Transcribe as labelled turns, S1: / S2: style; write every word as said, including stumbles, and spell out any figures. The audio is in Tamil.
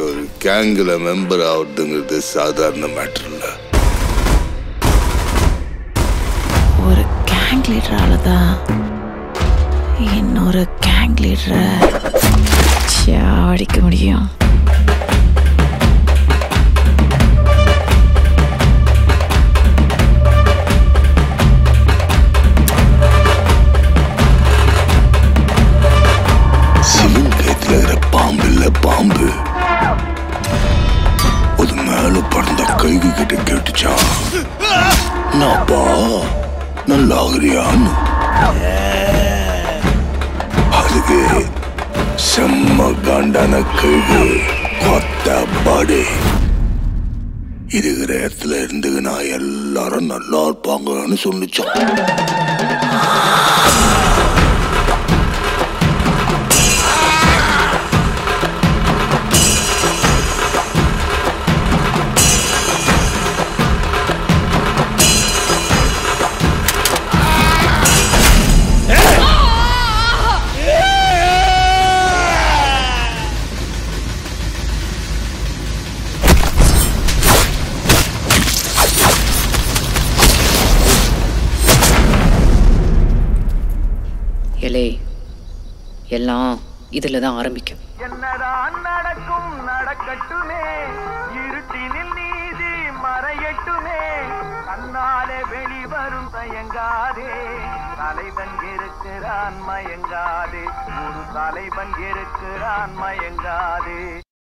S1: ஒரு கேங்கில் மெம்பர் ஆகுதுங்கிறது சாதாரண மேட்டர் இல்லை.
S2: ஒரு கேங் லீடரால தான் இன்னொரு கேங் லீடரை சாடிக்க முடியும்.
S1: சிவன் கைத்துல இருக்கிற பாம்பு இல்ல பாம்பு அது மேல பறந்த கைகு கிட்ட கேட்டுச்சா, நாப்பா நல்லா ஆகுறியான்னு. அதுக்கு செம்ம காண்டான கைகு கொத்த பாடி இருக்கிற இடத்துல இருந்துக்குன்னா எல்லாரும் நல்லா இருப்பாங்கன்னு சொல்லிச்சான்.
S3: எல்லாம் இதுல தான் ஆரம்பிக்கும்.
S4: என்னதான் நடக்கும் நடக்கட்டுமே, இருட்டினில் நீதி மறையட்டுமே, கண்ணாலே வெளிவரும் தயங்காதே, தலைவன் இருக்கிறான் மயங்காதே, ஒரு தலைவன் இருக்கிறான் மயங்காதே.